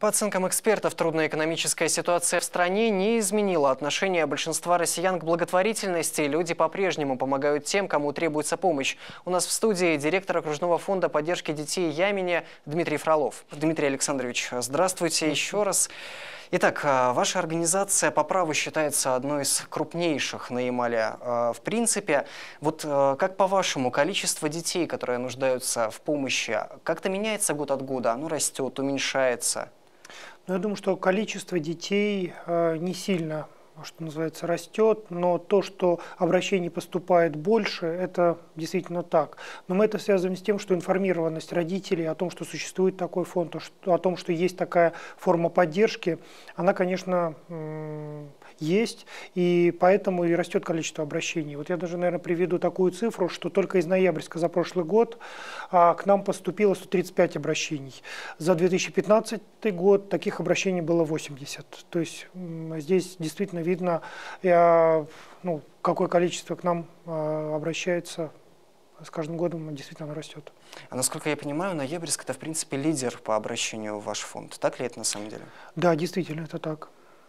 По оценкам экспертов, трудная экономическая ситуация в стране не изменила отношение большинства россиян к благотворительности. Люди по-прежнему помогают тем, кому требуется помощь. У нас в студии директор окружного фонда поддержки детей Ямини Дмитрий Фролов. Дмитрий Александрович, здравствуйте еще раз. Итак, ваша организация по праву считается одной из крупнейших на Ямале. В принципе, вот как по-вашему, количество детей, которые нуждаются в помощи, как-то меняется год от года? Оно растет, уменьшается? Я думаю, что количество детей не сильно, что называется, растет, но то, что обращений поступает больше, это действительно так. Но мы это связываем с тем, что информированность родителей о том, что существует такой фонд, о том, что есть такая форма поддержки, она, конечно, есть, и поэтому и растет количество обращений. Вот я даже, наверное, приведу такую цифру, что только из ноябрьска за прошлый год к нам поступило 135 обращений. За 2015 год таких обращений было 80. То есть здесь действительно видно, какое количество к нам обращается. С каждым годом действительно оно растет. А насколько я понимаю, Ноябрьск – это, в принципе, лидер по обращению в ваш фонд. Так ли это на самом деле? Да, действительно, это так.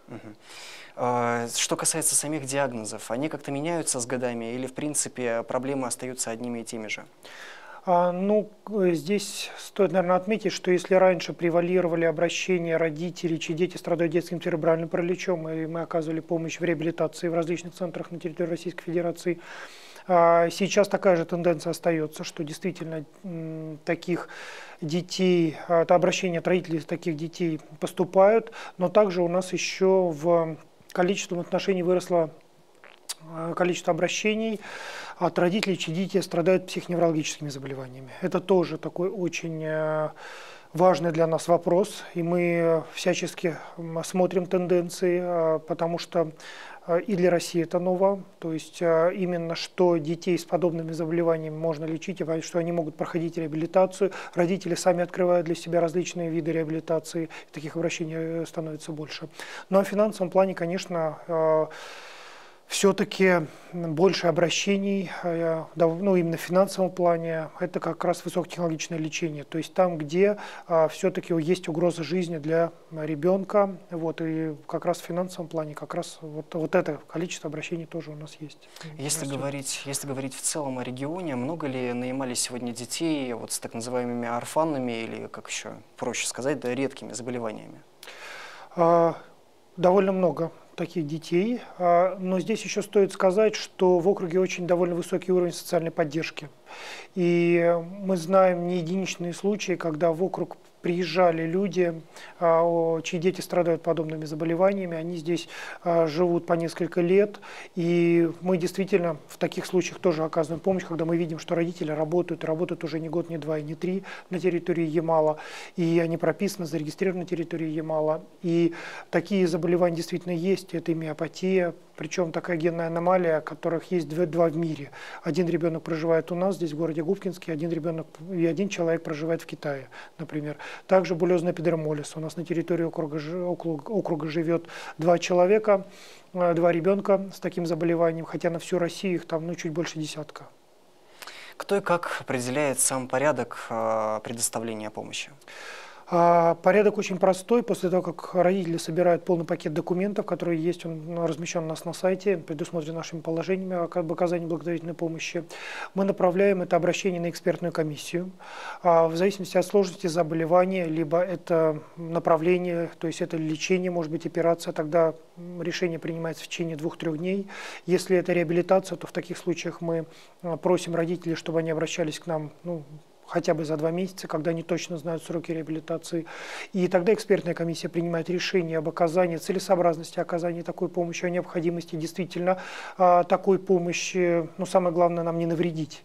Что касается самих диагнозов, они как-то меняются с годами или, в принципе, проблемы остаются одними и теми же? Здесь стоит, наверное, отметить, что если раньше превалировали обращения родителей, чьи дети страдают детским церебральным параличом, и мы оказывали помощь в реабилитации в различных центрах на территории Российской Федерации, сейчас такая же тенденция остается, что действительно таких детей, обращения от родителей таких детей поступают, но также у нас еще в количестве отношений выросло количество обращений от родителей, чьи дети страдают психоневрологическими заболеваниями. Это тоже такой очень важный для нас вопрос, и мы всячески смотрим тенденции, потому что и для России это ново, то есть именно что детей с подобными заболеваниями можно лечить, и что они могут проходить реабилитацию. Родители сами открывают для себя различные виды реабилитации, таких обращений становится больше. Ну а в финансовом плане, конечно, все-таки больше обращений, именно в финансовом плане, это как раз высокотехнологичное лечение. То есть там, где все-таки есть угроза жизни для ребенка, и как раз в финансовом плане, как раз вот это количество обращений тоже у нас есть. Если говорить в целом о регионе, много ли на Ямале сегодня детей с так называемыми орфанными или, как еще проще сказать, редкими заболеваниями? Довольно много таких детей, но здесь еще стоит сказать, что в округе очень довольно высокий уровень социальной поддержки. И мы знаем не единичные случаи, когда в округ приезжали люди, чьи дети страдают подобными заболеваниями, они здесь живут по несколько лет, и мы действительно в таких случаях тоже оказываем помощь, когда мы видим, что родители работают уже не год, не два и не три на территории Ямала, и они прописаны, зарегистрированы на территории Ямала, и такие заболевания действительно есть, это и миопатия, причем такая генная аномалия, которых есть два в мире. Один ребенок проживает у нас, здесь в городе Губкинске, один человек проживает в Китае, например. Также булезный эпидермолиз. У нас на территории округа живет 2 человека, 2 ребенка с таким заболеванием, хотя на всю Россию их там чуть больше десятка. Кто и как определяет сам порядок предоставления помощи? Порядок очень простой. После того, как родители собирают полный пакет документов, который есть, он размещен у нас на сайте, предусмотрен нашими положениями об оказании благотворительной помощи, мы направляем это обращение на экспертную комиссию. В зависимости от сложности заболевания, либо это направление, то есть это лечение, может быть операция, тогда решение принимается в течение 2-3 дней. Если это реабилитация, то в таких случаях мы просим родителей, чтобы они обращались к нам, хотя бы за 2 месяца, когда они точно знают сроки реабилитации. И тогда экспертная комиссия принимает решение об оказании, целесообразности оказания такой помощи, о необходимости действительно такой помощи. Но самое главное, нам не навредить.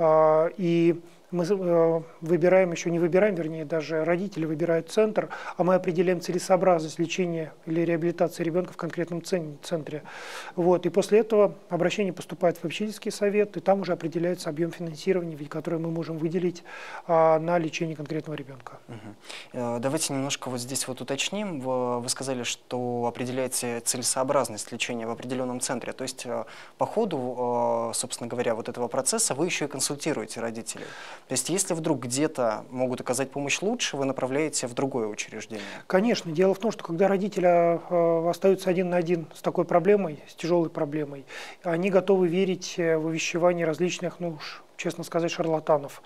И мы выбираем, вернее, даже родители выбирают центр, а мы определяем целесообразность лечения или реабилитации ребенка в конкретном центре. И после этого обращение поступает в попечительский совет, и там уже определяется объем финансирования, который мы можем выделить на лечение конкретного ребенка. Давайте немножко здесь уточним. Вы сказали, что определяете целесообразность лечения в определенном центре. То есть по ходу, собственно говоря, этого процесса вы еще и консультируете родителей. То есть если вдруг где-то могут оказать помощь лучше, вы направляете в другое учреждение? Конечно. Дело в том, что когда родители остаются один на один с такой проблемой, с тяжелой проблемой, они готовы верить в увещевания различных, ну уж, честно сказать, шарлатанов.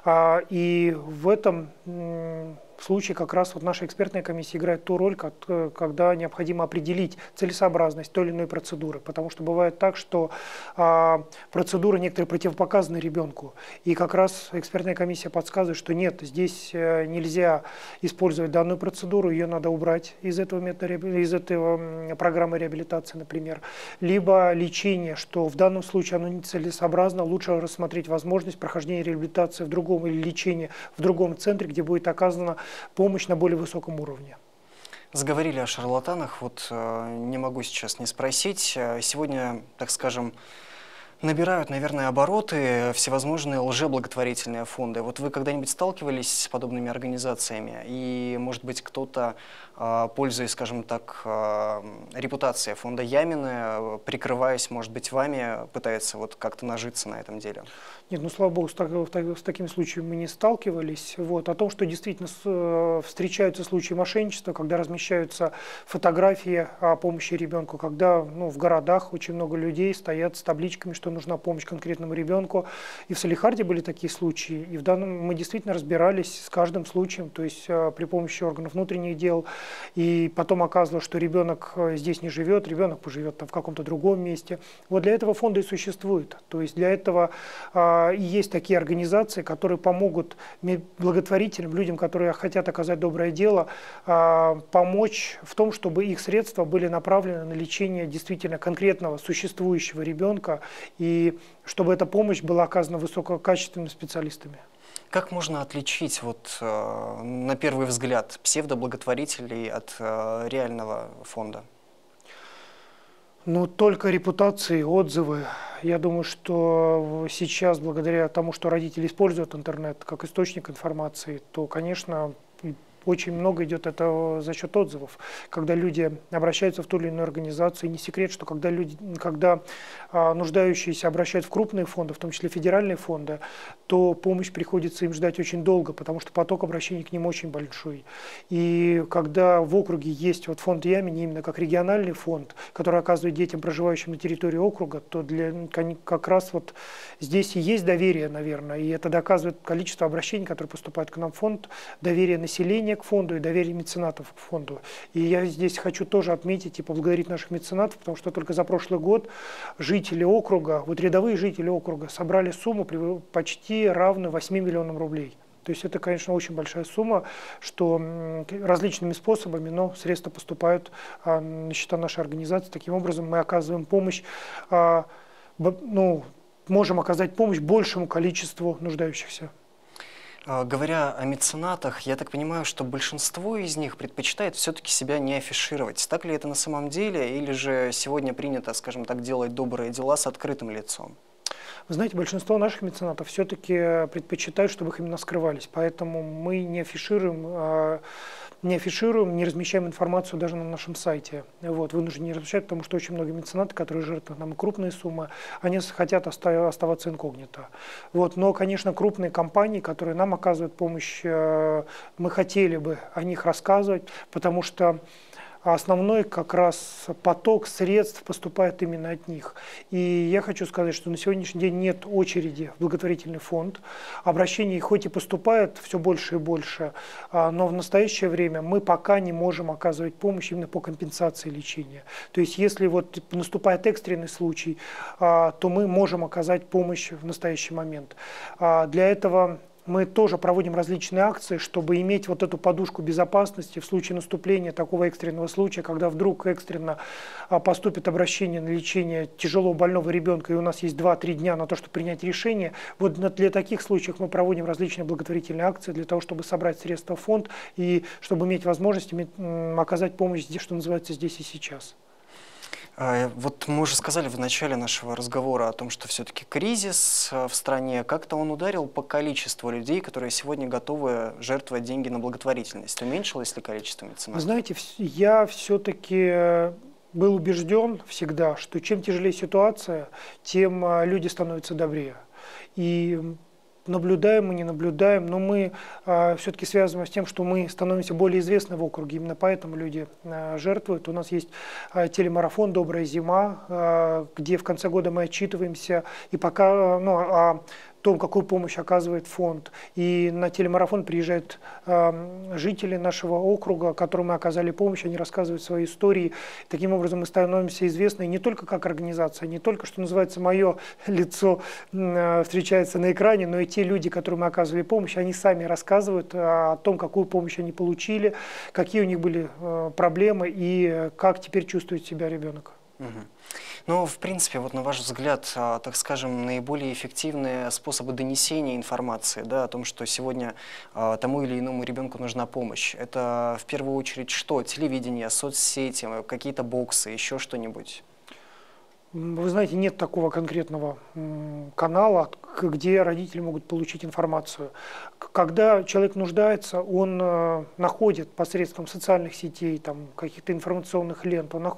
И в этом случае как раз вот наша экспертная комиссия играет ту роль, когда необходимо определить целесообразность той или иной процедуры. Потому что бывает так, что процедуры некоторые противопоказаны ребенку. И как раз экспертная комиссия подсказывает, что нет, здесь нельзя использовать данную процедуру, ее надо убрать из этого программы реабилитации, например. Либо лечение, что в данном случае оно нецелесообразно, лучше рассмотреть возможность прохождения реабилитации в другом или лечения в другом центре, где будет оказана помощь на более высоком уровне. Заговорили о шарлатанах, вот не могу сейчас не спросить. Сегодня, так скажем, набирают, наверное, обороты всевозможные лжеблаготворительные фонды. Вот вы когда-нибудь сталкивались с подобными организациями? И, может быть, кто-то, пользуясь, скажем так, репутацией фонда Ямины, прикрываясь, может быть, вами, пытается вот как-то нажиться на этом деле? Нет, ну, слава богу, с таким случаем мы не сталкивались. Вот. О том, что действительно встречаются случаи мошенничества, когда размещаются фотографии о помощи ребенку, когда в городах очень много людей стоят с табличками, что нужна помощь конкретному ребенку. И в Салехарде были такие случаи. И в данном мы действительно разбирались с каждым случаем, то есть при помощи органов внутренних дел. И потом оказывалось, что ребенок здесь не живет, ребенок поживет там в каком-то другом месте. Вот для этого фонда и существует. То есть для этого и есть такие организации, которые помогут благотворителям, людям, которые хотят оказать доброе дело, помочь в том, чтобы их средства были направлены на лечение действительно конкретного существующего ребенка, и чтобы эта помощь была оказана высококачественными специалистами. Как можно отличить, вот, на первый взгляд, псевдоблаготворителей от реального фонда? Ну, только репутации, отзывы. Я думаю, что сейчас, благодаря тому, что родители используют интернет как источник информации, то, конечно, очень много идет это за счет отзывов. Когда люди обращаются в ту или иную организацию, и не секрет, что когда нуждающиеся обращают в крупные фонды, в том числе федеральные фонды, то помощь приходится им ждать очень долго, потому что поток обращений к ним очень большой. И когда в округе есть вот фонд Ямини, именно как региональный фонд, который оказывает детям, проживающим на территории округа, то как раз вот здесь и есть доверие, наверное, и это доказывает количество обращений, которые поступают к нам в фонд, доверие населения к фонду и доверие меценатов к фонду. И я здесь хочу тоже отметить и поблагодарить наших меценатов, потому что только за прошлый год жители округа, вот рядовые жители округа собрали сумму почти равную 8 миллионам рублей. То есть это, конечно, очень большая сумма, что различными способами, но средства поступают на счета нашей организации. Таким образом мы оказываем помощь, можем оказать помощь большему количеству нуждающихся. Говоря о меценатах, я так понимаю, что большинство из них предпочитает все-таки себя не афишировать. Так ли это на самом деле, или же сегодня принято, скажем так, делать добрые дела с открытым лицом? Вы знаете, большинство наших меценатов все-таки предпочитают, чтобы их именно скрывались, поэтому мы не афишируем, не размещаем информацию даже на нашем сайте. Вот, вынуждены не размещать, потому что очень многие меценаты, которые жертвуют нам крупные суммы, они хотят оставаться инкогнито. Вот, но, конечно, крупные компании, которые нам оказывают помощь, мы хотели бы о них рассказывать, потому что основной как раз поток средств поступает именно от них. И я хочу сказать, что на сегодняшний день нет очереди в благотворительный фонд. Обращений хоть и поступает все больше и больше, но в настоящее время мы пока не можем оказывать помощь именно по компенсации лечения. То есть если вот наступает экстренный случай, то мы можем оказать помощь в настоящий момент. Для этого мы тоже проводим различные акции, чтобы иметь вот эту подушку безопасности в случае наступления такого экстренного случая, когда вдруг экстренно поступит обращение на лечение тяжело больного ребенка, и у нас есть 2-3 дня на то, чтобы принять решение. Вот для таких случаев мы проводим различные благотворительные акции для того, чтобы собрать средства в фонд и чтобы иметь возможность оказать помощь, что называется, здесь и сейчас. Вот мы уже сказали в начале нашего разговора о том, что все-таки кризис в стране, как-то он ударил по количеству людей, которые сегодня готовы жертвовать деньги на благотворительность. Уменьшилось ли количество меценатов? Вы знаете, я все-таки был убежден всегда, что чем тяжелее ситуация, тем люди становятся добрее. И наблюдаем мы, не наблюдаем, но мы все-таки связываем с тем, что мы становимся более известны в округе, именно поэтому люди жертвуют. У нас есть телемарафон «Добрая зима», где в конце года мы отчитываемся и пока, о том, какую помощь оказывает фонд. И на телемарафон приезжают жители нашего округа, которым мы оказали помощь, они рассказывают свои истории. Таким образом мы становимся известны не только как организация, не только, что называется, мое лицо встречается на экране, но и те люди, которым мы оказывали помощь, они сами рассказывают о том, какую помощь они получили, какие у них были проблемы и как теперь чувствует себя ребенок. Ну, в принципе, вот на ваш взгляд, так скажем, наиболее эффективные способы донесения информации, да, о том, что сегодня тому или иному ребенку нужна помощь, это в первую очередь что? Телевидение, соцсети, какие-то боксы, еще что-нибудь? Вы знаете, нет такого конкретного канала, где родители могут получить информацию. Когда человек нуждается, он находит посредством социальных сетей, каких-то информационных лент, он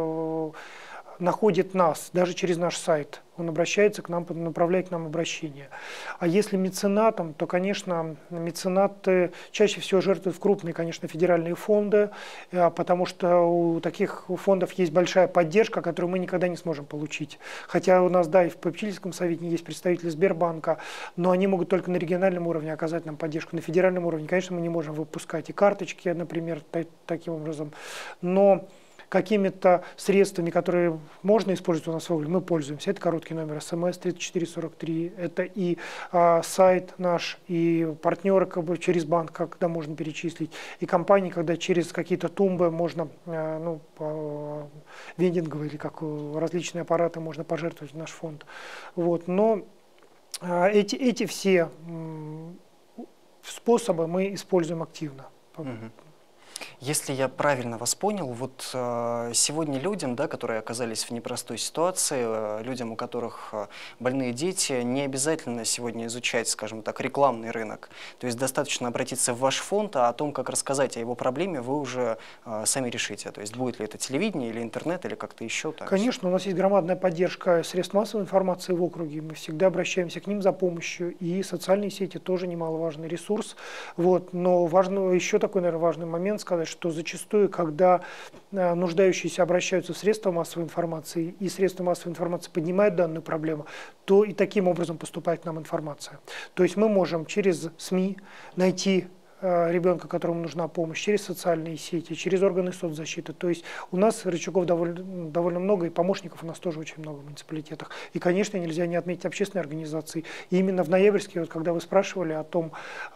находит нас, даже через наш сайт. Он обращается к нам, направляет к нам обращение. А если меценатом, то, конечно, меценаты чаще всего жертвуют в крупные, конечно, федеральные фонды, потому что у таких фондов есть большая поддержка, которую мы никогда не сможем получить. Хотя у нас, да, и в попечительском совете есть представители Сбербанка, но они могут только на региональном уровне оказать нам поддержку. На федеральном уровне, конечно, мы не можем выпускать и карточки, например, таким образом. Но какими-то средствами, которые можно использовать у нас в округе, мы пользуемся. Это короткий номер СМС 3443, это и сайт наш, и партнеры через банк, когда можно перечислить, и компании, когда через какие-то тумбы можно, вендинговые или как различные аппараты можно пожертвовать в наш фонд. Вот. Но эти все способы мы используем активно. Если я правильно вас понял, вот сегодня людям, да, которые оказались в непростой ситуации, людям, у которых больные дети, не обязательно сегодня изучать, скажем так, рекламный рынок. То есть достаточно обратиться в ваш фонд, а о том, как рассказать о его проблеме, вы уже сами решите. То есть будет ли это телевидение или интернет, или как-то еще так? Конечно, у нас есть громадная поддержка средств массовой информации в округе. Мы всегда обращаемся к ним за помощью. И социальные сети тоже немаловажный ресурс. Вот. Но важно, еще такой, наверное, важный момент сказать, что зачастую, когда нуждающиеся обращаются в средства массовой информации, и средства массовой информации поднимают данную проблему, то и таким образом поступает к нам информация. То есть мы можем через СМИ найти ребенка, которому нужна помощь, через социальные сети, через органы соцзащиты. То есть у нас рычагов довольно много, и помощников у нас тоже очень много в муниципалитетах. И, конечно, нельзя не отметить общественные организации. И именно в ноябрьске, вот, когда вы спрашивали о том,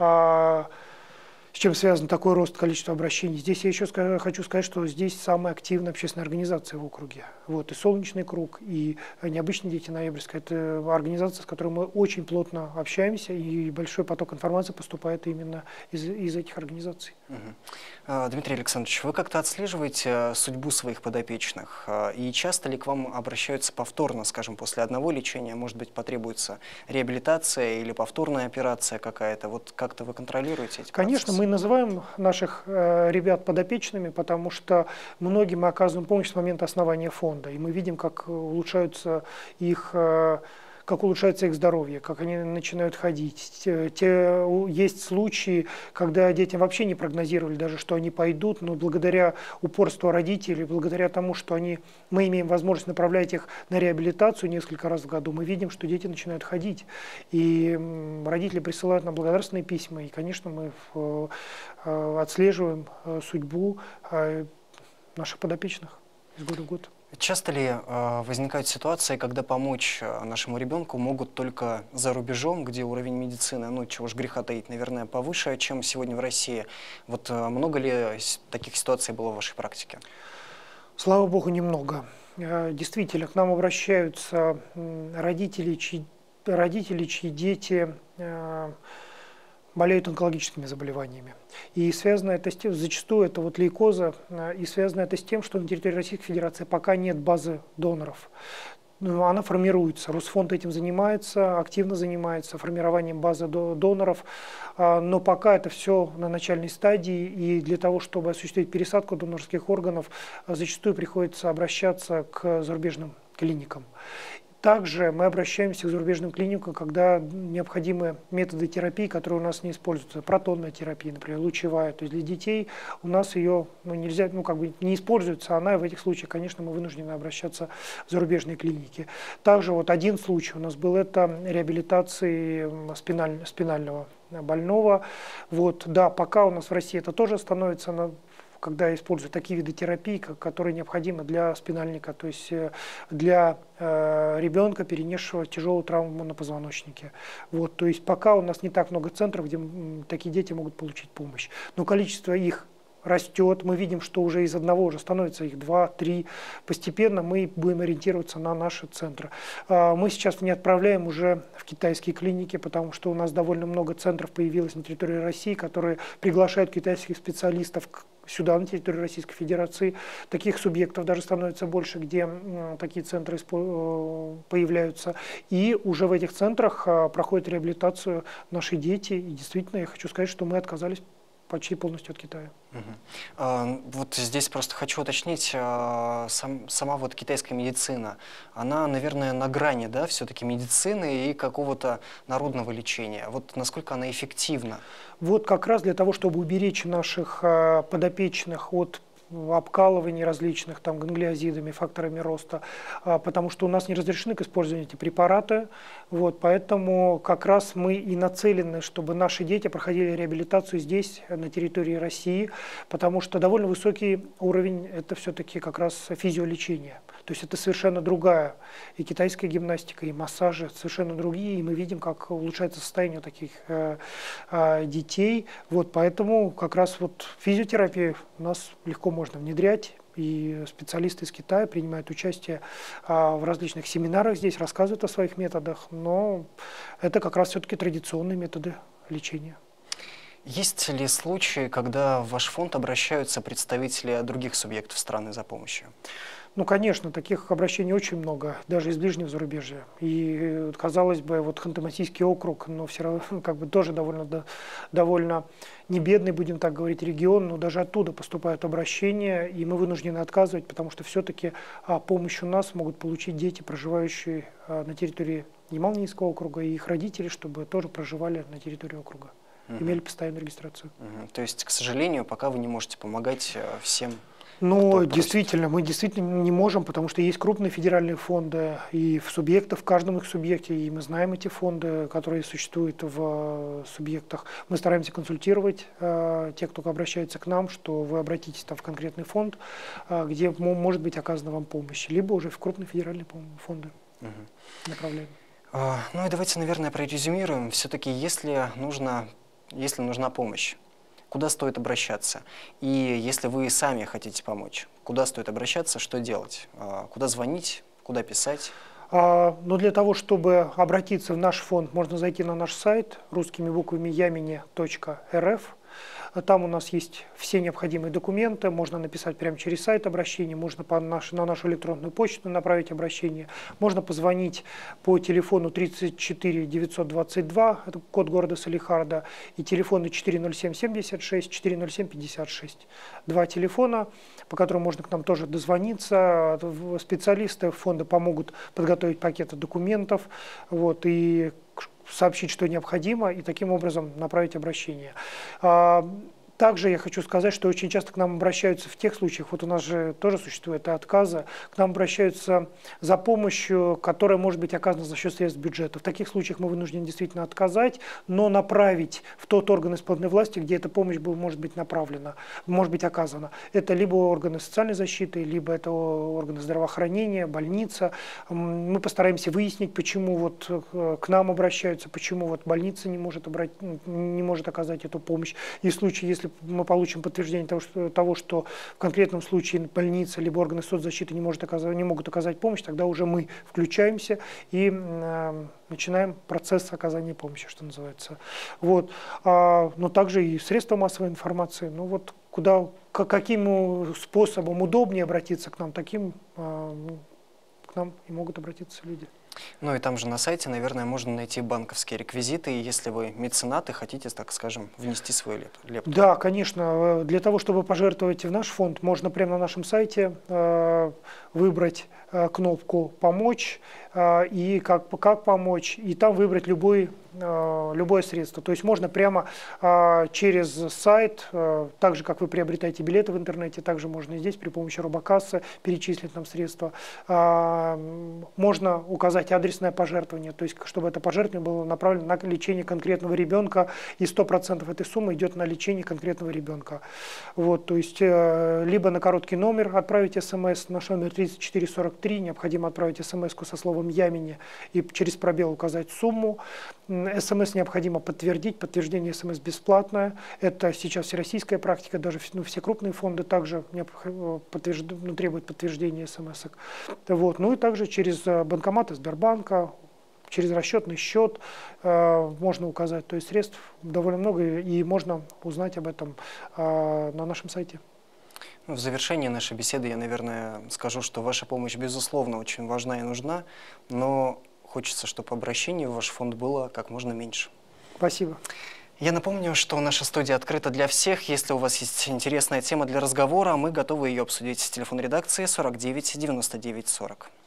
с чем связан такой рост количества обращений. Здесь я еще хочу сказать, что здесь самая активная общественная организация в округе. Вот, и «Солнечный круг», и «Необычные дети» ноябрьская. Это организация, с которой мы очень плотно общаемся, и большой поток информации поступает именно из этих организаций. Дмитрий Александрович, вы как-то отслеживаете судьбу своих подопечных? И часто ли к вам обращаются повторно, скажем, после одного лечения? Может быть, потребуется реабилитация или повторная операция какая-то? Вот как-то вы контролируете эти процессы? Конечно, мы называем наших ребят подопечными, потому что многим мы оказываем помощь с момента основания фонда. И мы видим, как улучшается их здоровье, как они начинают ходить. Есть случаи, когда детям вообще не прогнозировали даже, что они пойдут, но благодаря упорству родителей, благодаря тому, что мы имеем возможность направлять их на реабилитацию несколько раз в году, мы видим, что дети начинают ходить. И родители присылают нам благодарственные письма, и, конечно, мы отслеживаем судьбу наших подопечных из года в год. Часто ли возникают ситуации, когда помочь нашему ребенку могут только за рубежом, где уровень медицины, чего ж греха таить, наверное, повыше, чем сегодня в России? Вот много ли таких ситуаций было в вашей практике? Слава богу, немного. Действительно, к нам обращаются родители, чьи дети болеют онкологическими заболеваниями. И связано это с тем, зачастую это лейкоза, и связано это с тем, что на территории Российской Федерации пока нет базы доноров. Она формируется. Русфонд этим занимается, активно занимается формированием базы доноров, но пока это все на начальной стадии, и для того, чтобы осуществить пересадку донорских органов, зачастую приходится обращаться к зарубежным клиникам. Также мы обращаемся к зарубежным клиникам, когда необходимы методы терапии, которые у нас не используются. Протонная терапия, например, лучевая. То есть для детей у нас ее нельзя, не используется, она в этих случаях, конечно, мы вынуждены обращаться в зарубежные клиники. Также вот один случай у нас был, это реабилитации спинального больного. Вот, да, пока у нас в России это тоже становится, когда используют такие виды терапии, которые необходимы для спинальника, то есть для ребенка, перенесшего тяжелую травму на позвоночнике. Вот, то есть пока у нас не так много центров, где такие дети могут получить помощь. Но количество их растет, мы видим, что уже из одного уже становится их 2-3. Постепенно мы будем ориентироваться на наши центры. Мы сейчас не отправляем уже в китайские клиники, потому что у нас довольно много центров появилось на территории России, которые приглашают китайских специалистов сюда, на территорию Российской Федерации. Таких субъектов даже становится больше, где такие центры появляются. И уже в этих центрах проходят реабилитацию наши дети. И действительно, я хочу сказать, что мы отказались почти полностью от Китая. Вот здесь просто хочу уточнить, сама вот китайская медицина, она, наверное, на грани, да, все-таки медицины и какого-то народного лечения. Вот насколько она эффективна? Вот как раз для того, чтобы уберечь наших подопечных от обкалываний различных там ганглиозидами, факторами роста, потому что у нас не разрешены к использованию эти препараты, вот, поэтому как раз мы и нацелены, чтобы наши дети проходили реабилитацию здесь, на территории России, потому что довольно высокий уровень, это все-таки как раз физиолечение, то есть это совершенно другая и китайская гимнастика, и массажи совершенно другие, и мы видим, как улучшается состояние таких детей, вот, поэтому как раз вот физиотерапию у нас легко можно внедрять, и специалисты из Китая принимают участие в различных семинарах здесь, рассказывают о своих методах, но это как раз все-таки традиционные методы лечения. Есть ли случаи, когда в ваш фонд обращаются представители других субъектов страны за помощью? Ну, конечно, таких обращений очень много, даже из ближнего зарубежья. И, казалось бы, вот Ханты-Мансийский округ, но все равно как бы тоже довольно не бедный, будем так говорить, регион, но даже оттуда поступают обращения, и мы вынуждены отказывать, потому что все-таки помощь у нас могут получить дети, проживающие на территории Ямал-Ненецкого округа, и их родители, чтобы тоже проживали на территории округа, имели постоянную регистрацию. То есть, к сожалению, пока вы не можете помогать всем. Но действительно, мы действительно не можем, потому что есть крупные федеральные фонды, и в субъектах, в каждом их субъекте, и мы знаем эти фонды, которые существуют в субъектах. Мы стараемся консультировать тех, кто обращается к нам, что вы обратитесь там в конкретный фонд, где может быть оказана вам помощь, либо уже в крупные федеральные фонды направляем. Ну и давайте, наверное, прорезюмируем. Все-таки, если нужна помощь, куда стоит обращаться? И если вы сами хотите помочь, куда стоит обращаться, что делать? Куда звонить, куда писать? Но для того, чтобы обратиться в наш фонд, можно зайти на наш сайт русскими буквами yamini.rf. Там у нас есть все необходимые документы, можно написать прямо через сайт обращение, можно на нашу электронную почту направить обращение, можно позвонить по телефону 34 922, это код города Салихарда, и телефоны 407 76, 407 56. Два телефона, по которым можно к нам тоже дозвониться. Специалисты фонда помогут подготовить пакеты документов, вот, и сообщить, что необходимо, и таким образом направить обращение. Также я хочу сказать, что очень часто к нам обращаются в тех случаях, вот у нас же тоже существует отказы, к нам обращаются за помощью, которая может быть оказана за счет средств бюджета. В таких случаях мы вынуждены действительно отказать, но направить в тот орган исполнительной власти, где эта помощь может быть направлена, может быть оказана. Это либо органы социальной защиты, либо это органы здравоохранения, больница. Мы постараемся выяснить, почему вот к нам обращаются, почему вот больница не может оказать эту помощь. И в случае, если мы получим подтверждение того, что в конкретном случае больница либо органы соцзащиты не могут оказать помощь, тогда уже мы включаемся и начинаем процесс оказания помощи, что называется. Вот. Но также и средства массовой информации. Ну вот каким способом удобнее обратиться к нам, таким к нам и могут обратиться люди. Ну и там же на сайте, наверное, можно найти банковские реквизиты, если вы меценат и хотите, так скажем, внести свою лепту. Да, конечно. Для того, чтобы пожертвовать в наш фонд, можно прямо на нашем сайте выбрать кнопку «Помочь» и как помочь, и там выбрать любое средство. То есть можно прямо через сайт, так же, как вы приобретаете билеты в интернете, также можно и здесь при помощи робокассы перечислить нам средства. Можно указать адресное пожертвование, то есть чтобы это пожертвование было направлено на лечение конкретного ребенка, и 100% этой суммы идет на лечение конкретного ребенка. Вот, то есть либо на короткий номер отправить смс, наш номер 3443, необходимо отправить смс-ку со словом «Ямини» и через пробел указать сумму. СМС необходимо подтвердить, подтверждение СМС бесплатное. Это сейчас всероссийская практика, даже все крупные фонды также требуют подтверждения СМС-ок. Вот. Ну и также через банкоматы Сбербанка, через расчетный счет можно указать. То есть средств довольно много, и можно узнать об этом на нашем сайте. В завершении нашей беседы я, наверное, скажу, что ваша помощь, безусловно, очень важна и нужна, но хочется, чтобы обращений в ваш фонд было как можно меньше. Спасибо. Я напомню, что наша студия открыта для всех. Если у вас есть интересная тема для разговора, мы готовы ее обсудить. Телефон редакции 49 99 40.